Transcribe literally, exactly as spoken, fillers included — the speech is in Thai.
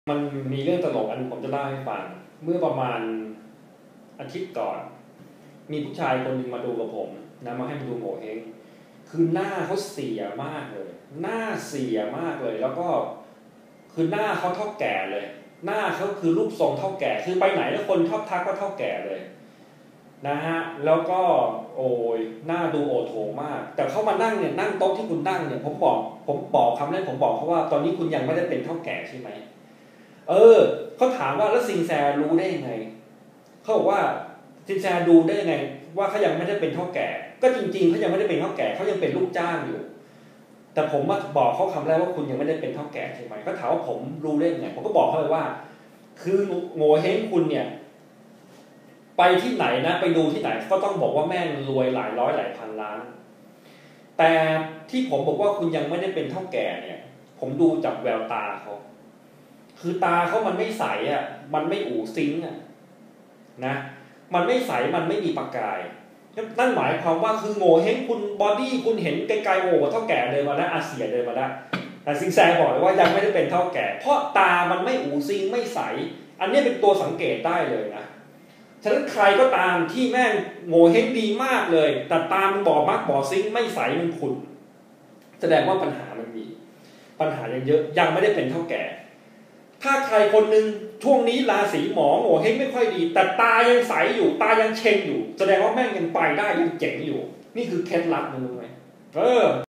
มันมีเรื่องตลกอันผมจะเล่าให้ฟังเมื่อประมาณอาทิตย์ก่อนมีผู้ชายคนหนึ่งมาดูกับผมนะมาให้มาดูโง่เฮงคือหน้าเขาเสียมากเลยหน้าเสียมากเลยแล้วก็คือหน้าเขาเท่าแก่เลยหน้าเขาคือรูปทรงเท่าแก่คือไปไหนแล้วคนชอบทักว่าเท่าแก่เลยนะฮะแล้วก็โอ้ยหน้าดูโอโถมากแต่เขามานั่งเนี่ยนั่งโต๊ะที่คุณนั่งเนี่ยผมบอกผมบอกคำนั้นผมบอกเขาว่าตอนนี้คุณยังไม่ได้เป็นเท่าแก่ใช่ไหมเออเขาถามว่าแล้วซิงแซรู้ได้ยังไงเขาบอกว่าซิงแซดูได้ยังไงว่าเขายังไม่ได้เป็นเท่าแก่ก็จริงๆเขายังไม่ได้เป็นเท่าแก่เขายังเป็นลูกจ้างอยู่แต่ผมมาบอกเขาคำแรกว่าคุณยังไม่ได้เป็นเท่าแก่ใช่ไหมก็ถามว่าผมรู้ได้ยังไงผมก็บอกเขาเลยว่าคือโง่เฮงคุณเนี่ยไปที่ไหนนะไปดูที่ไหนก็ต้องบอกว่าแม่งรวยหลายร้อยหลายพันล้านแต่ที่ผมบอกว่าคุณยังไม่ได้เป็นเท่าแก่เนี่ยผมดูจากแววตาเขาคือตาเขามันไม่ใสอ่ะมันไม่อู่ซิงอ่ะนะมันไม่ใสมันไม่มีประกายนั่นหมายความว่าคือโง่เฮงคุณบอดี้คุณเห็นไกลๆโอ้เท่าแก่เดินมาได้อาเซียเดินมาได้แต่ซิงแซบอกเลยว่ายังไม่ได้เป็นเท่าแก่เพราะตามันไม่อู่ซิงไม่ใสอันนี้เป็นตัวสังเกตได้เลยนะฉะนั้นใครก็ตามที่แม่งโง่เฮงดีมากเลยแต่ตามันบ่อมักบ่อซิงไม่ใสมันขุ่นแสดงว่าปัญหามันมีปัญหายังเยอะยังไม่ได้เป็นเท่าแก่ถ้าใครคนหนึ่งช่วงนี้ราศีหมอโง่เฮงไม่ค่อยดีแต่ตายังใสอยู่ตายังเชงอยู่แสดงว่าแม่งยังไปได้ยังเจ๋งอยู่นี่คือเคล็ดลับนึงไหมเออ